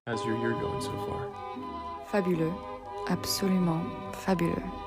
How's your year going so far? Fabuleux, absolument fabuleux.